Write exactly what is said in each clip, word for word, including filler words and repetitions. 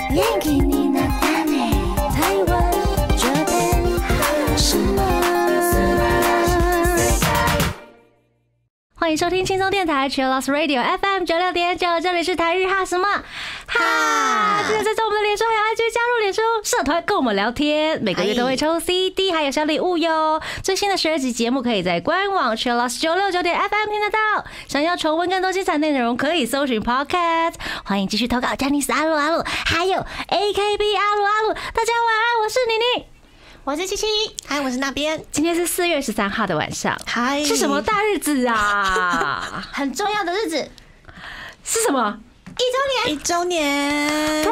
元気になったね台湾这边什么？欢迎收听轻松电台 Chillus Radio F M 九六点九，这里是台日哈什么哈。记得在我们的脸书还有 I G 加入脸书社团跟我们聊天，每个月都会抽 C D 还有小礼物哟。最新的十二集节目可以在官网 Chillus 九六九点 F M 听得到。想要重温更多精彩内容，可以搜寻 Podcast。欢迎继续投稿，詹尼斯阿鲁阿鲁，还有 A K B 阿鲁阿鲁。大家晚安，我是妮妮。 我是七七，嗨，我是那边。 今天是四月十三号的晚上， 嗨， 是什么大日子啊？ 很重要的日子， 是什么？ 一周年，一周年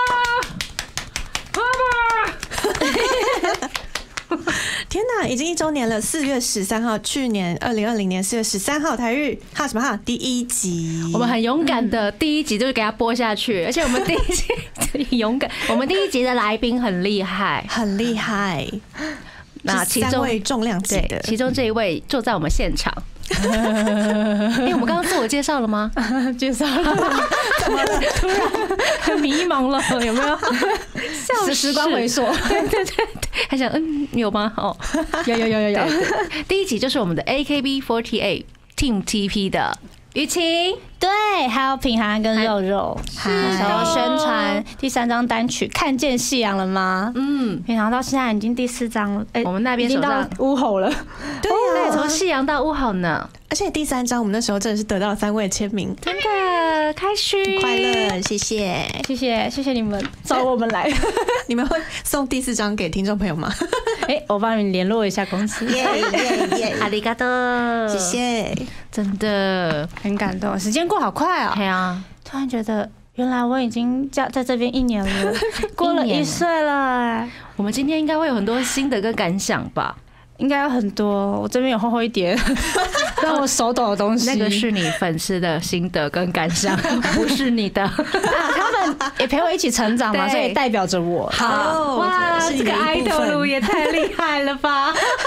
，Bravo，Bravo！ 天哪，已经一周年了！四月十三号，去年二零二零年四月十三号，台日哈什么哈第一集， 我们很勇敢的第一集就是给它播下去，而且我们第一集很勇敢，我们第一集的来宾很厉害， 很厉害。 那其中位重量级的， 其中这一位就在我们现场。哎、欸，我们刚刚自我介绍了吗？ 介绍了， 怎么了？突然很迷茫了，有没有？ 时时光回溯， 对对对对，还想嗯有吗？哦，有有有有有。第一集就是我们的 A K B 四十八 Team T P 的雨晴， 对，还有品涵跟肉肉，然后宣传第三张单曲《看见夕阳了吗》。嗯，品涵到现在已经第四张了， 我们那边已经到乌吼了。 对呀， 从夕阳到乌吼呢。 而且第三张我们那时候真的是得到了三位签名， 真的开心快乐，谢谢谢谢谢谢你们找我们来。 你们会送第四张给听众朋友吗？ 哎，我帮你们联络一下公司。 耶耶耶， 阿里嘎多， 谢谢， 真的很感动。时间过好快啊！ 对啊， 突然觉得原来我已经在在这边一年了，过了一岁了。 我们今天应该会有很多心得跟感想吧？ 应该有很多，我这边有厚厚一叠让我手抖的东西。 那个是你粉丝的心得跟感想，不是你的。啊、 他们也陪我一起成长嘛，所以代表着我。 好哇，这个 idol 也太厉害了吧！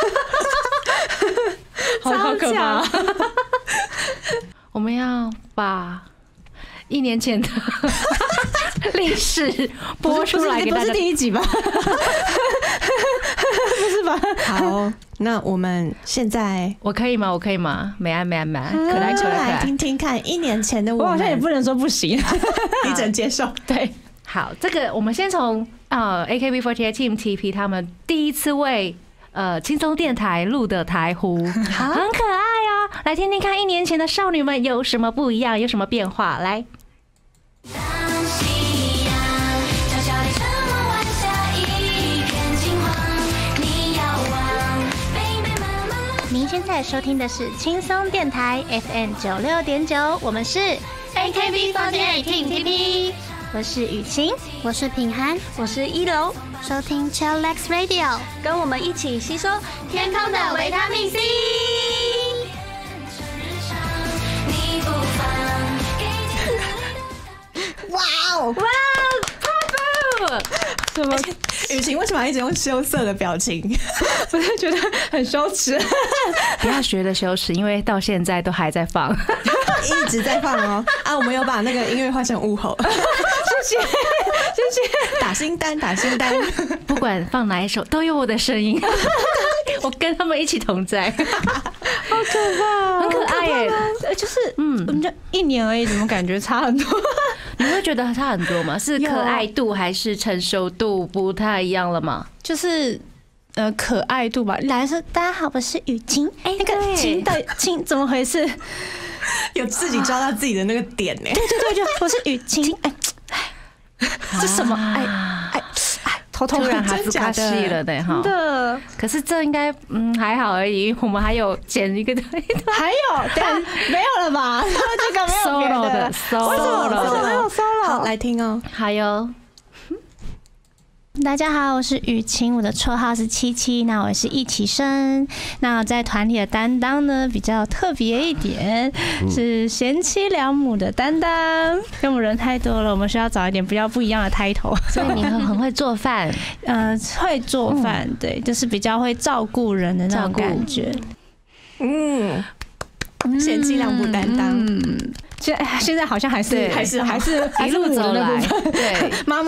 好可怕！ 我们要把一年前的历史播出来给大家。 不是第一集吧？不是吧？ 好，那我们现在我可以吗？我可以吗？没安没安没安，可爱就可爱。 来听听看一年前的我们， 我好像也不能说不行， 你只能接受。 对， 好，这个我们先从呃 A K B 四十八 Team T P 他们第一次为呃轻松电台录的台呼，很可爱哦。来听听看一年前的少女们有什么不一样，有什么变化。来。 您现在收听的是轻松电台 F M 九六点九，我们是 A K B 四十八 Team T P， 我是雨晴，我是品涵， 我是一楼， 收听 Chillus Radio， 跟我们一起吸收天空的维他命 C。 哇哦哇 ，Bravo！ 什么？ 雨晴为什么要一直用羞涩的表情？ 我就觉得很羞耻。 不要学的羞耻，因为到现在都还在放， 一直在放哦。啊，我们有把那个音乐换成呜吼。 谢谢，谢谢。 打新单，打新单。 不管放哪一首，都有我的声音。我跟他们一起同在， 好可怕， 很可爱耶。 就是，嗯，我们就一年而已，怎么感觉差很多？ 你会觉得差很多吗？是可爱度还是成熟度不太一样了吗？ 就是呃，可爱度吧。来说，大家好，我是雨晴。哎，那个晴的晴怎么回事？ 有自己抓到自己的那个点呢？ 对对对，就我是雨晴。哎，这什么？哎哎哎，头痛， 突然哈斯卡西了呢哈。 真的。 可是这应该嗯还好而已，我们还有剪一个， 还有，但没有了吧？这个没有 solo 的 solo 的，没有 solo。 好，来听哦。 还有。 大家好，我是雨晴，我的绰号是七七，那我是一起生。那在团体的担当呢比较特别一点，是贤妻良母的担当。因为我们人太多了，我们需要找一点比较不一样的 title。 所以你很很会做饭， 呃，会做饭，对，就是比较会照顾人的那种感觉。 嗯，贤妻良母担当。 嗯，现在现在好像还是对还是还是一路走来，对， 妈妈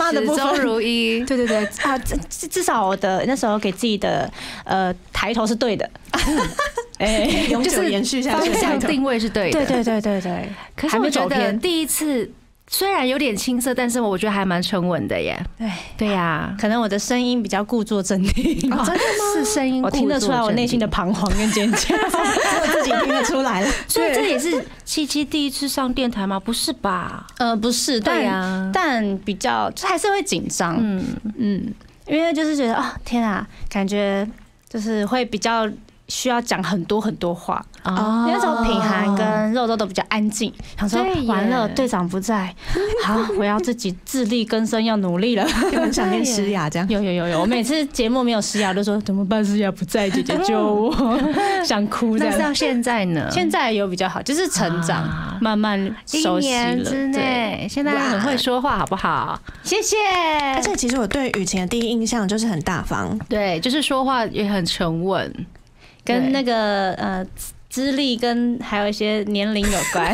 要的部分始终如一。 对对对啊，至至少我的那时候给自己的呃抬头是对的， 哎，永久延续下去， 方向定位是对的。 对对对对对。 可是还没我觉得走偏， 第一次虽然有点青涩，但是我觉得还蛮沉稳的耶。 对对呀， 可能我的声音比较故作镇定， 真的吗？是声音， 我听得出来我内心的彷徨跟尖叫， 自己听得出来了。 所以这也是七七第一次上电台吗？不是吧？ 呃，不是， 对但呀但比较就还是会紧张， 嗯， 嗯，因为就是觉得啊，天啊，感觉就是会比较需要讲很多很多话。 哦那时候品涵跟肉肉都比较安静，想说对耶完了队长不在，好，我要自己自力更生，要努力了。 就很想念诗雅这样。 有有有有，我每次节目没有诗雅，就说怎么办？诗雅不在，姐姐救我，想哭这样。 那到现在呢？ 现在有比较好，就是成长， 啊慢慢一熟悉年之了。对， 内，现在很会说话，好不好？ 谢谢。 而且其实我对雨晴的第一印象就是很大方， 对，就是说话也很沉稳， 跟那个呃资历跟还有一些年龄有关，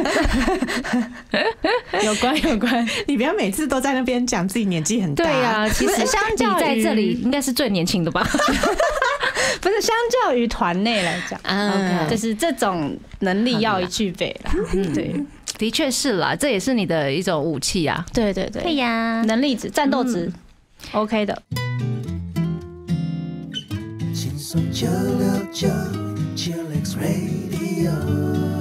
有关有关。 你不要每次都在那边讲自己年纪很大。 对呀，其实相较于你在这里应该是最年轻的吧？ 不是相较于团内来讲， 嗯就是这种能力要具备啦。对的确是啦，这也是你的一种武器啊。 对对对， 对呀， 能力值、战斗值 OK 的。 轻松九六九 Chillax Radio。